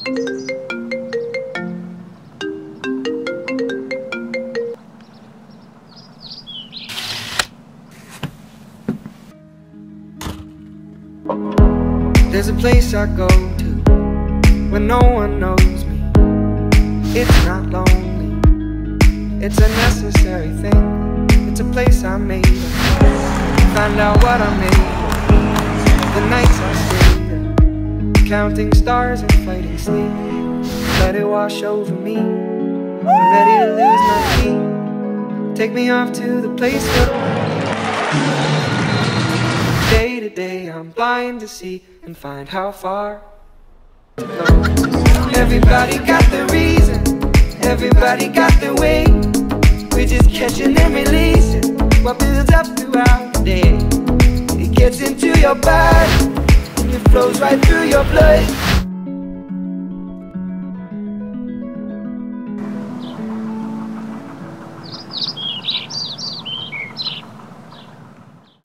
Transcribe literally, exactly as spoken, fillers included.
There's a place I go to when no one knows me. It's not lonely, it's a necessary thing. It's a place I made up. Find out what I made of. The nights I stayed there, counting stars and fighting sleep. Let it wash over me, I'm ready to lose my feet. Take me off to the place where day to day I'm blind to see and find how far to go. Everybody got the reason, everybody got the way. We're just catching and releasing what builds up throughout the day. It gets into your body and it flows right through your blood.